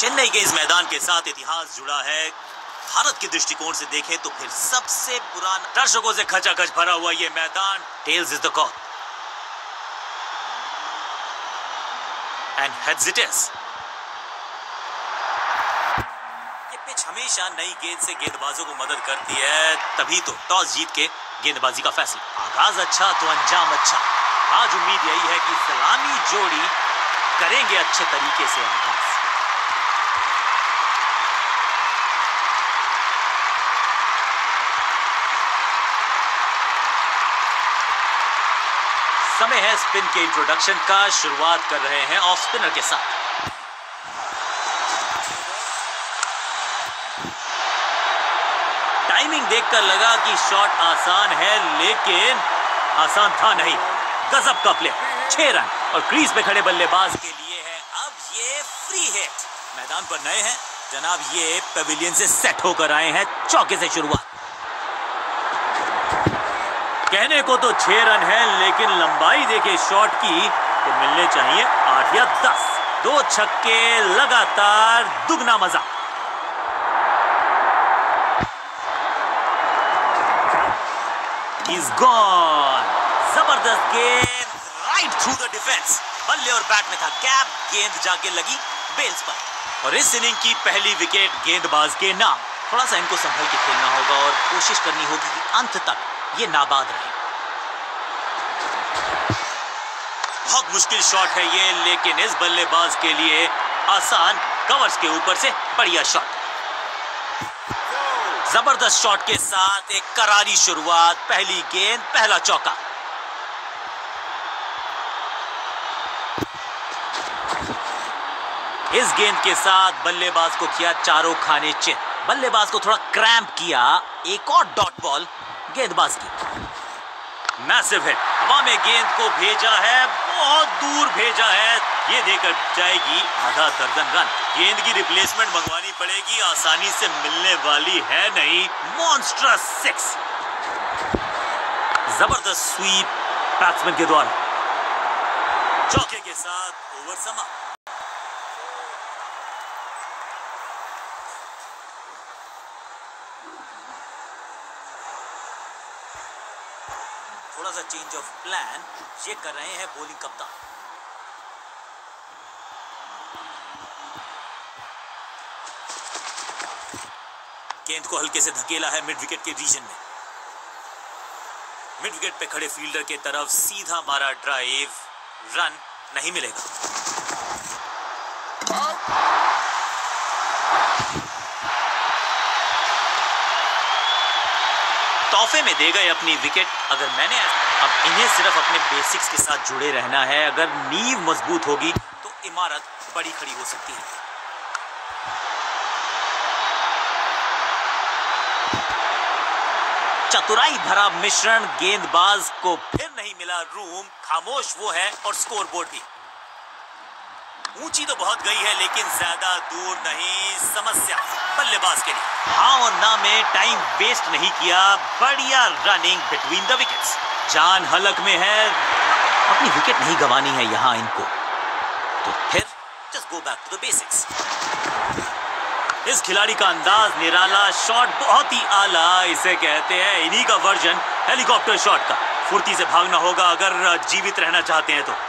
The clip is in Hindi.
चेन्नई के इस मैदान के साथ इतिहास जुड़ा है। भारत के दृष्टिकोण से देखें तो फिर सबसे पुराना, दर्शकों से खचाखच भरा हुआ ये मैदान। Tails is the call and heads it is. ये पिच हमेशा नई गेंद से गेंदबाजों को मदद करती है, तभी तो टॉस जीत के गेंदबाजी का फैसला। आगाज अच्छा तो अंजाम अच्छा। आज उम्मीद यही है कि सलामी जोड़ी करेंगे अच्छे तरीके से आगाज। समय है स्पिन के इंट्रोडक्शन का। शुरुआत कर रहे हैं ऑफ स्पिनर के साथ। टाइमिंग देखकर लगा कि शॉट आसान है, लेकिन आसान था नहीं। गजब का प्ले, 6 रन और क्रीज पे खड़े बल्लेबाज के लिए है अब ये फ्री हिट। मैदान पर नए हैं जनाब, ये पेविलियन से सेट होकर आए हैं। चौके से शुरुआत। कहने को तो 6 रन है, लेकिन लंबाई देखे शॉट की तो मिलने चाहिए 8 या 10। 2 छक्के लगातार, दुगना मजा। He's gone। जबरदस्त गेंद राइट थ्रू द डिफेंस। बल्ले और बैट में था गैप, गेंद जाके लगी बेल्स पर। और इस इनिंग की पहली विकेट गेंदबाज के नाम। थोड़ा सा इनको संभल के खेलना होगा और कोशिश करनी होगी कि अंत तक ये नाबाद रहे। बहुत मुश्किल शॉट है ये, लेकिन इस बल्लेबाज के लिए आसान। कवर्स के ऊपर से बढ़िया शॉट। जबरदस्त शॉट के साथ एक करारी शुरुआत। पहली गेंद, पहला चौका। इस गेंद के साथ बल्लेबाज को किया चारों खाने चित। बल्लेबाज को थोड़ा क्रैम्प किया। एक और डॉट बॉल गेंदबाज की। Massive hit. हवा में गेंद को भेजा है, बहुत दूर भेजा है। ये देकर जाएगी आधा दर्जन रन। गेंद की रिप्लेसमेंट मंगवानी पड़ेगी, आसानी से मिलने वाली है नहीं। मॉन्स्ट्रस 6। जबरदस्त स्वीप बैट्समैन के द्वारा। चौके के साथ ओवर समाप्त। थोड़ा सा चेंज ऑफ प्लान ये कर रहे हैं बॉलिंग कप्तान। गेंद को हल्के से धकेला है मिड विकेट के रीजन में। मिड विकेट पे खड़े फील्डर के तरफ सीधा मारा ड्राइव। रन नहीं मिलेगा। तोहफे में दे गए अपनी विकेट। अगर मैंने अब इन्हें सिर्फ अपने बेसिक्स के साथ जुड़े रहना है। अगर नींव मजबूत होगी तो इमारत बड़ी खड़ी हो सकती है। चतुराई भरा मिश्रण। गेंदबाज को फिर नहीं मिला रूम। खामोश वो है और स्कोरबोर्ड भी। ऊंची तो बहुत गई है, लेकिन ज्यादा दूर नहीं। समस्या बल्लेबाज के लिए। हाँ और ना में टाइम वेस्ट नहीं किया। बढ़िया रनिंग बिटवीन द विकेट्स। जान हलक में है, अपनी विकेट नहीं गंवानी है यहां इनको। तो फिर just go back to the basics. इस खिलाड़ी का अंदाज निराला। शॉट बहुत ही आला। इसे कहते हैं इन्हीं का वर्जन हेलीकॉप्टर शॉट का। फुर्ती से भागना होगा अगर जीवित रहना चाहते हैं तो।